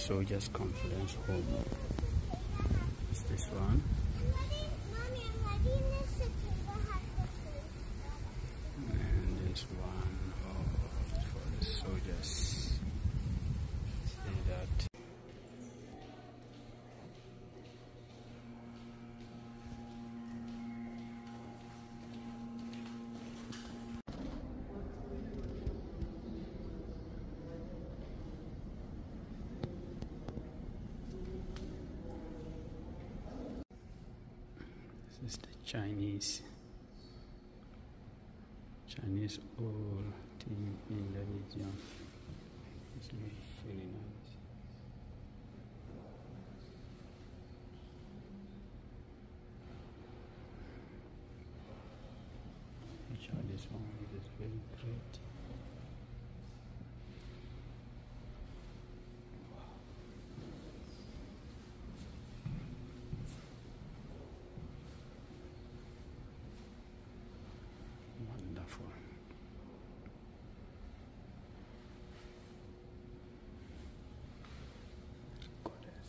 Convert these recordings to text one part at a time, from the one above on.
Soldiers Conference Home. It's this one. And this one for the soldiers. See that. This is the Chinese old team in the region. It's really nice. This one is very great. Wonderful. Goddess.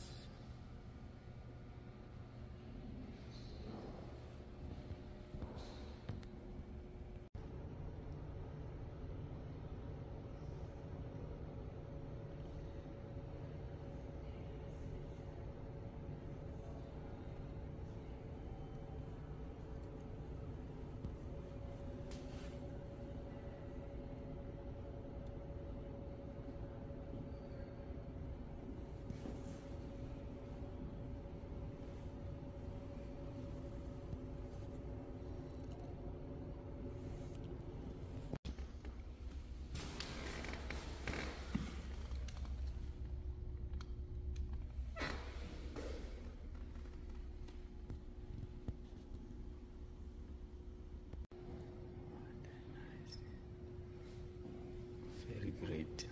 Very great.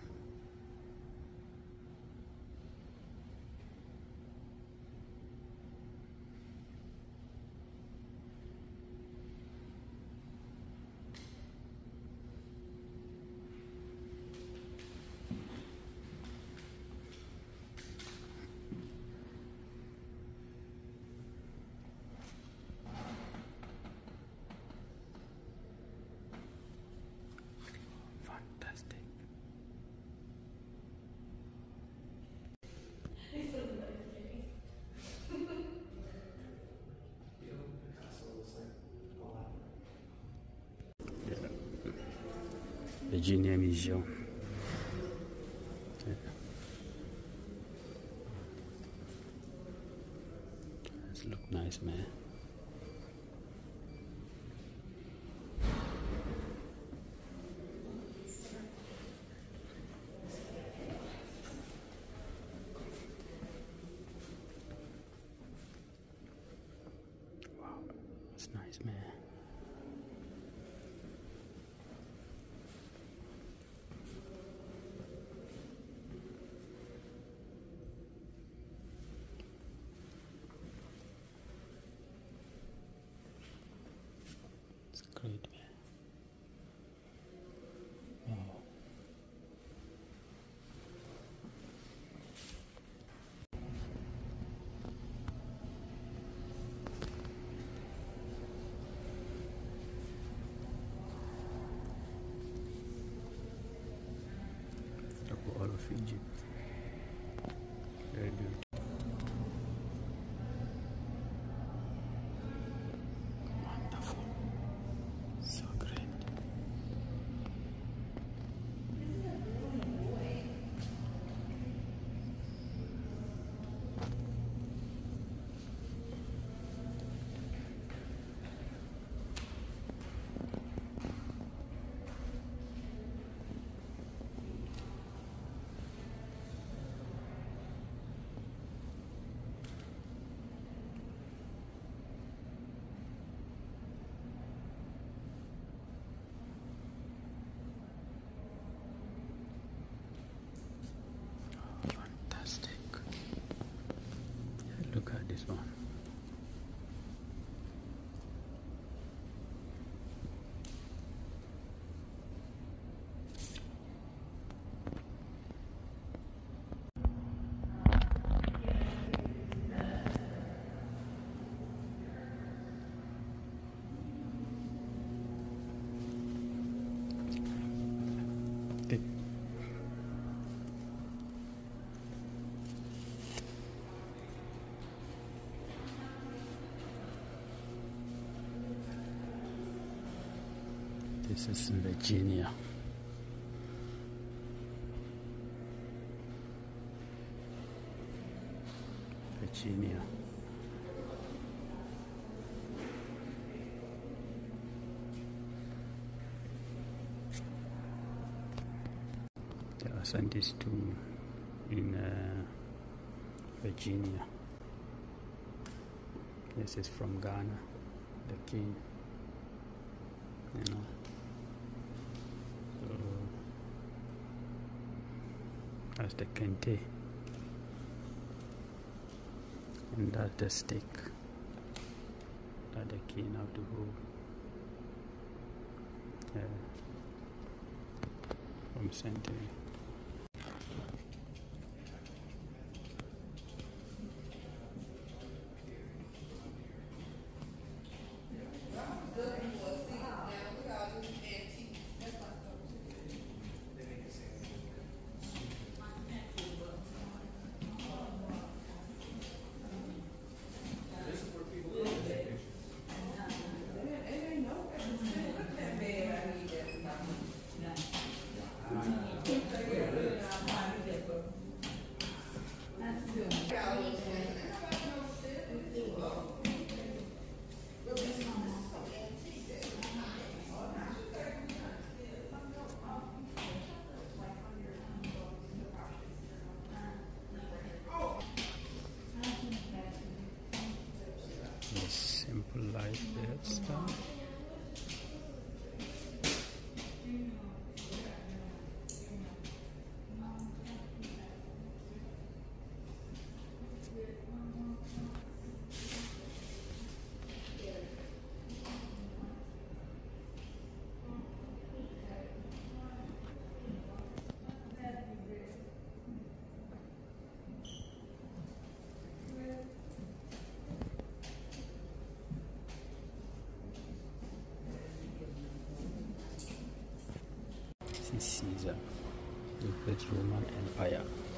Fantastic. Virginia Museum. This look nice, man. Wow, that's nice, man. It's great, man. Wow. The wall of Egypt. Very beautiful. Wonderful. So great. This is Virginia. Virginia. There are scientists too in Virginia. This is from Ghana, the king. You know. So that's the kente. And that's the stick that the king have to hold. From century. Simple life that stuff. Caesar, the Great Roman Empire.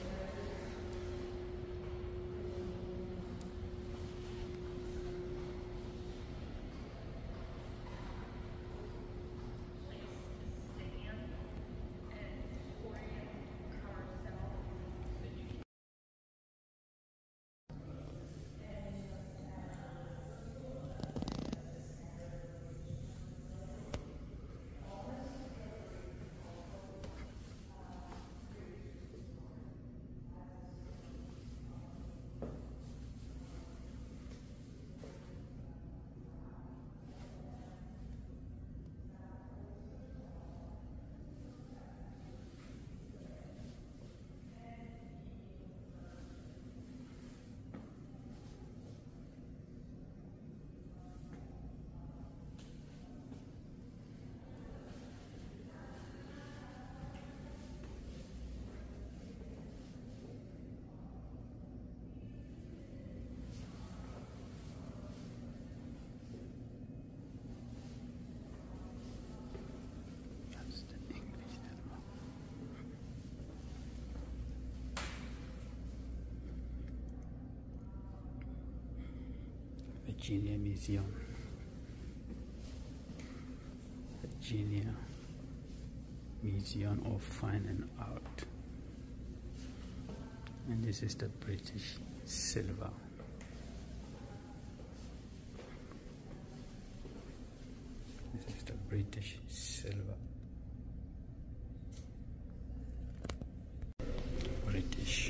Virginia Museum. Virginia Museum of Fine and Art. And this is the British silver. This is the British silver. British.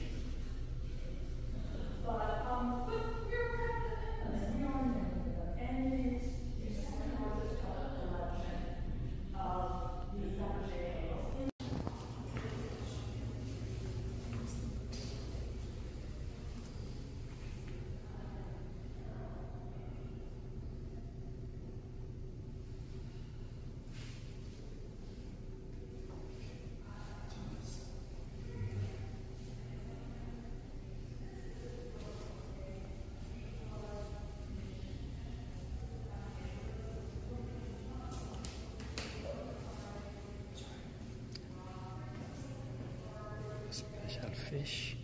Special fish.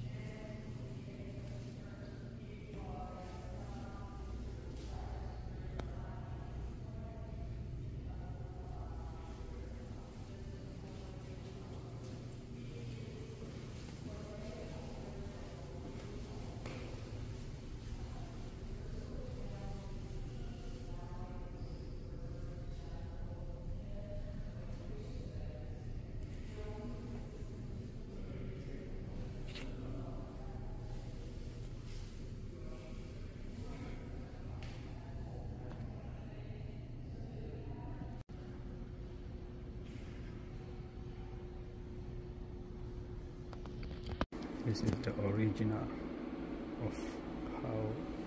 This is the original of how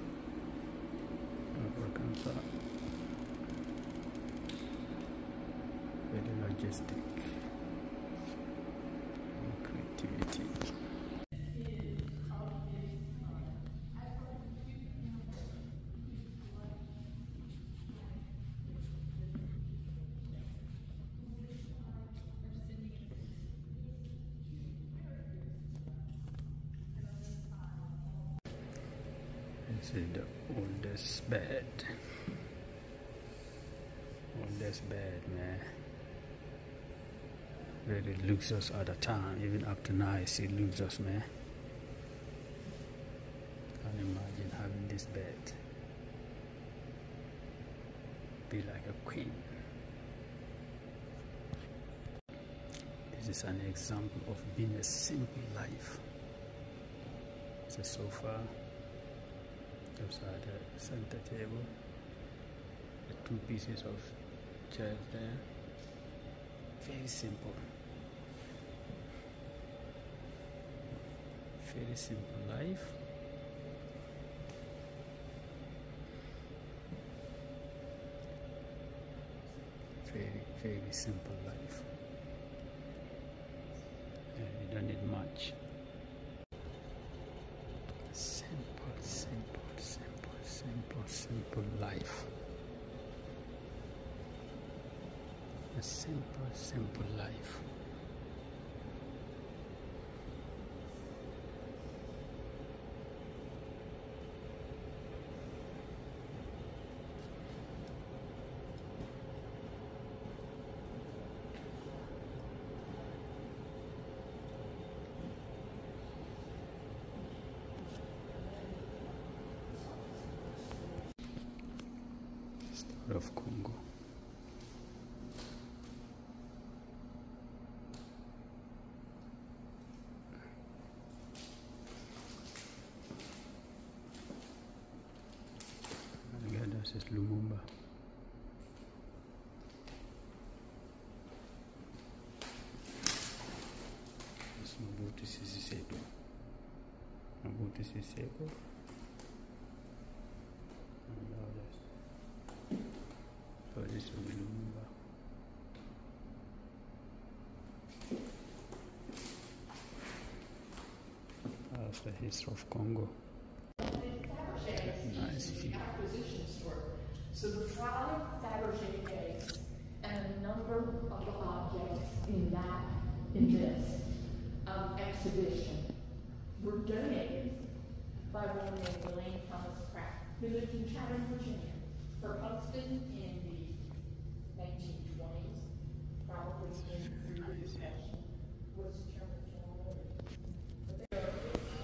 Africans are. Very logistic and creativity. This is the oldest bed. Oldest bed, man. Very luxurious at the time. Even up to now, it's still luxurious, man. Can't imagine having this bed. Be like a queen. This is an example of being a simple life. It's a sofa. Those are the center table, the 2 pieces of chairs there. Very simple. Very simple life. Very simple life. And you don't need much. Simple life. A simple life. Story of Congo. Again, this is Lumumba. This is Mobutu Sese Seko. Mobutu Sese Seko. So this will be Lumumba. That's the history of Congo. Nice view. So the 5 Fabergé eggs and a number of the objects in this exhibition were donated by one named Elaine Thomas Pratt, who lived in Chatham, Virginia. Her husband in the 1920s, probably in through the Depression, was determined to live.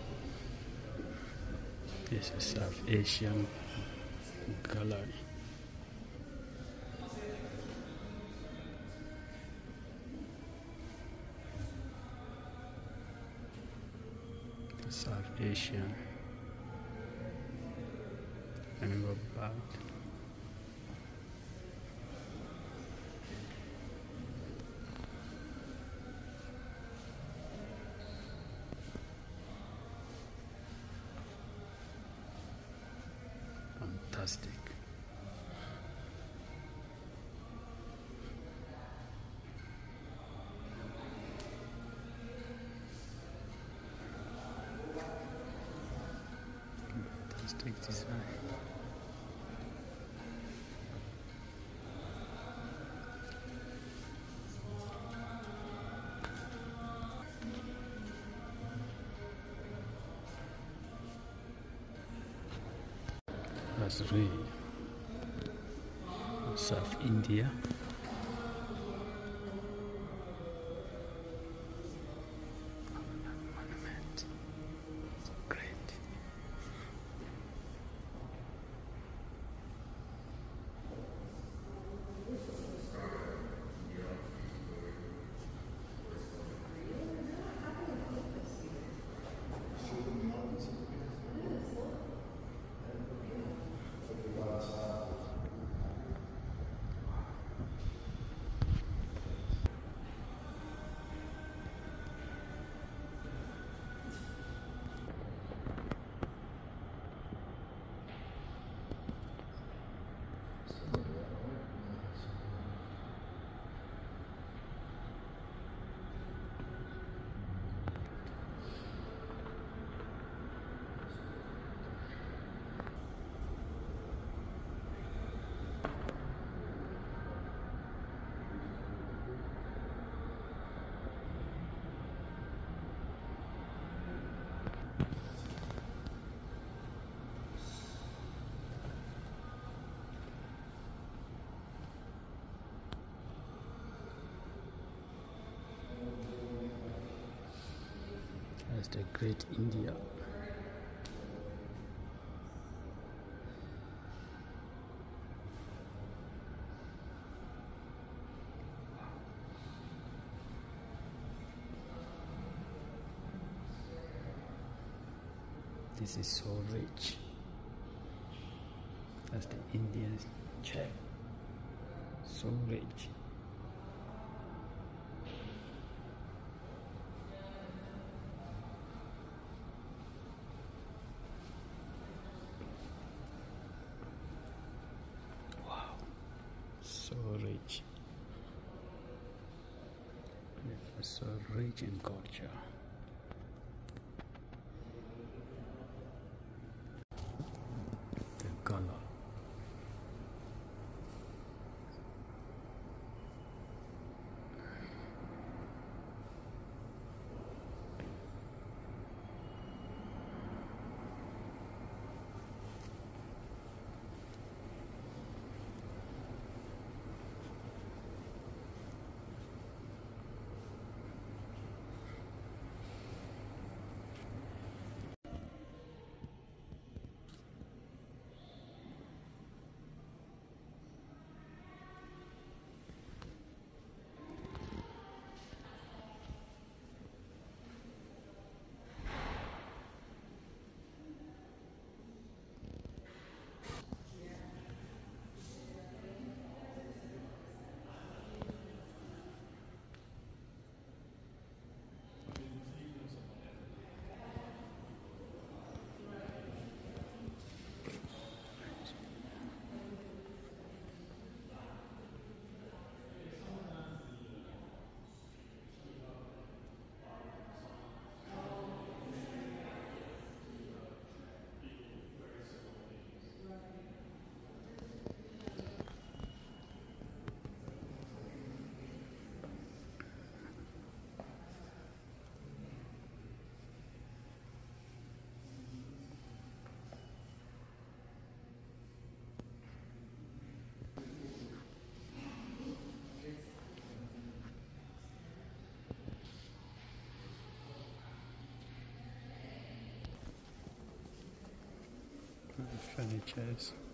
This is South Asian Gallery. The South Asian. And go back. Fantastic. Fantastic design. That's really South India. Monument. Great. That's the Great India. This is so rich. That's the Indian chair. So rich. Wow. So rich. It was so rich in culture. The color. Furnitures.